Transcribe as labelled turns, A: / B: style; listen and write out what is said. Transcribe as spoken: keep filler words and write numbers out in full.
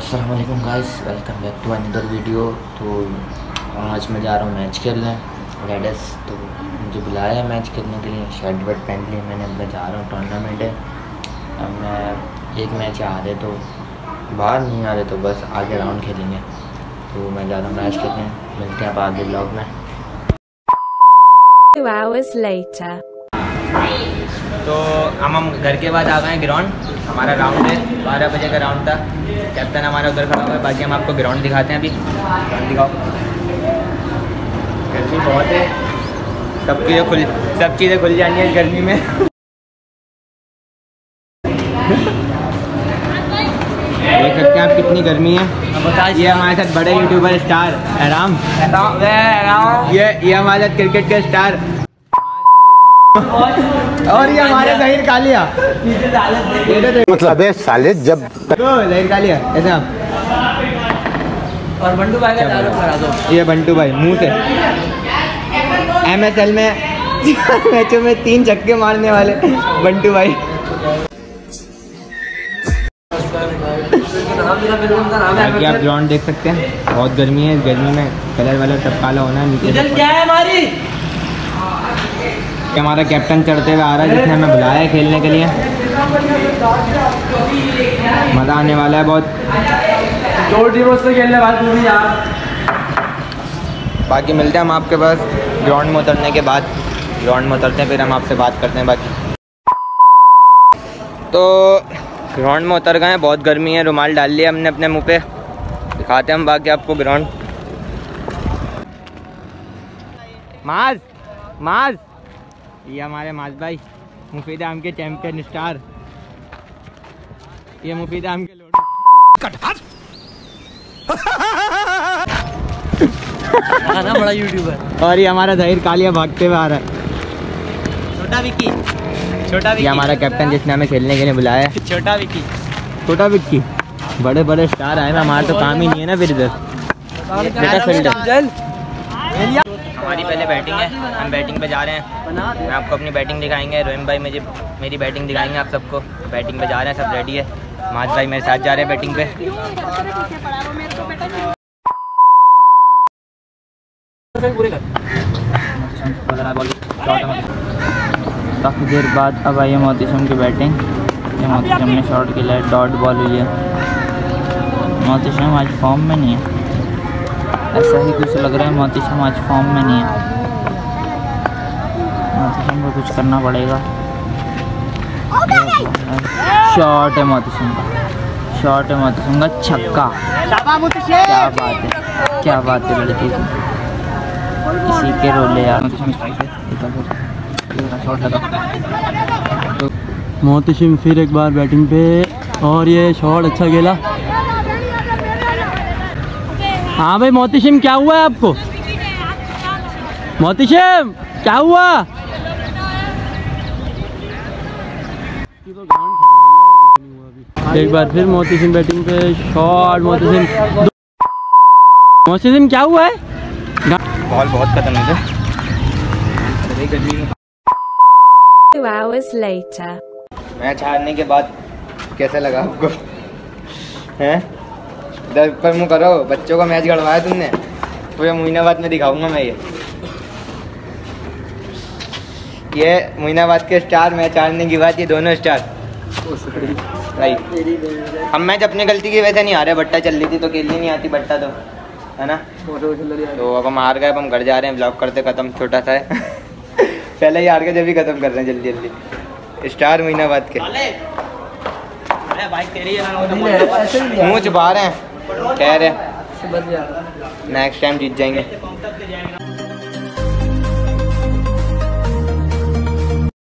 A: अस्सलाम वालेकुम guys, welcome back to another video. तो आज मैं जा रहा हूँ मैच खेलने रेडस। तो मुझे बुलाया है मैच खेलने के लिए, शर्ट वर्ट पहन लिया मैंने। अब मैं जा रहा हूँ, टूर्नामेंट है। अब मैं एक मैच आ रहे तो बाहर नहीं आ रहे तो बस आगे राउंड खेलेंगे। तो मैं जा रहा हूँ मैच खेलने, मिलते हैं आप आगे ब्लॉग में।
B: Two hours later.
A: तो हम हम घर के बाद आ गए हैं ग्राउंड। हमारा राउंड है, बारह बजे का राउंड था। कैप्टन हमारा उधर खड़ा हुआ है। बाकी हम आपको ग्राउंड दिखाते हैं। अभी ग्राउंड दिखाओ। गर्मी बहुत है, सब चीज़ें खुल सब चीज़ें खुल जानी है गर्मी में। देख सकते हैं आप कितनी गर्मी है। ये हमारे साथ बड़े यूट्यूबर स्टार आराम, ये ये हमारे साथ क्रिकेट के स्टार, और ये हमारे ज़हीर कालिया।
C: मतलब है साले जब
A: ज़हीर कालिया ऐसे आप
D: और बंटू भाई का डायलॉग करा दो।
A: ये बंटू भाई मुंह से एम एस एल में मैचों में तीन छक्के मारने वाले बंटू भाई। बाकी आप ग्राउंड देख सकते हैं, बहुत गर्मी है। इस गर्मी में कलर वाला सब काला होना है। नीचे
D: क्या है हमारी,
A: हमारा कैप्टन चढ़ते हुए आ रहा है, जिसने हमें बुलाया है खेलने के लिए। मज़ा आने वाला है बहुत।
D: दो टीमों से खेलने वाले भी यार।
A: बाकी मिलते हैं हम आपके पास ग्राउंड में उतरने के बाद। ग्राउंड में उतरते हैं फिर हम आपसे बात करते हैं। बाकी तो ग्राउंड में उतर गए हैं, बहुत गर्मी है। रुमाल डाल लिया हमने अपने मुंह पे। दिखाते हैं हम बाकी आपको ग्राउंड। माज माज ये हमारे माज भाई, मुफीद आम के चैंपियन स्टार। ये मुफीद आम के लोडो
D: ना बड़ा यूट्यूबर।
A: और ये हमारा ज़हीर कालिया भागते हुए आ रहा है।
D: छोटा विक्की, छोटा
A: ये हमारा कैप्टन जिसने हमें खेलने के लिए बुलाया है।
D: छोटा विक्की,
A: छोटा विक्की। बड़े बड़े स्टार आए ना, हमारा तो काम ही नहीं है ना फिर इधर। हमारी पहले बैटिंग है, हम बैटिंग पे जा रहे हैं। मैं आपको अपनी बैटिंग दिखाएंगे। रोहिम भाई मुझे मेरी बैटिंग दिखाएंगे आप सबको। बैटिंग पे जा रहे हैं, सब रेडी है। माज भाई मेरे साथ जा रहे हैं बैटिंग पे। काफ़ी देर बाद अब आई है मोहतशिम की बैटिंग। ये मोहतशिम ने शॉट के लिए डॉट बॉल हुई है। मोहतशिम आज फॉर्म में नहीं है, ऐसा ही कुछ लग रहा है। मोहतशिम आज फॉर्म में नहीं है। मोहतशिम को कुछ करना पड़ेगा। शॉट है मोहतशिम का, शॉट है मोहतशिम का, छक्का। क्या बात है, क्या बात है लड़के की, किसी के रोले यार।
D: मोहतशिम फिर एक बार बैटिंग पे, और ये शॉट अच्छा खेला। हाँ भाई मोहतशिम क्या हुआ है आपको? मोहतशिम क्या हुआ? एक बार फिर मोहतशिम बैटिंग पे, शॉट। मोहतशिम मोहतशिम क्या हुआ है?
A: बॉल बहुत खत्म है।
B: Two hours later.
A: मैच हारने के बाद कैसा लगा आपको? हैं दर पर मुँह करो, बच्चों का मैच गड़वाया तुमने। पूरे मोइनाबाद में दिखाऊंगा मैं। ये ये मोइनाबाद के स्टार, मैच हारने की बात, ये दोनों स्टार भाई। हम मैच अपनी गलती की वजह से नहीं आ रहे, बट्टा चल रही थी तो खेलनी नहीं आती बट्टा, तो है ना। तो अब हम हार गए, अब हम घर जा रहे हैं। ब्लॉग करते खत्म, छोटा सा है। पहले ही हार गए, जब भी खत्म कर रहे हैं जल्दी जल्दी। स्टार मोइनाबाद के मुँह छुपा रहे हैं, कह रहे हैं नेक्स्ट टाइम जीत जाएंगे।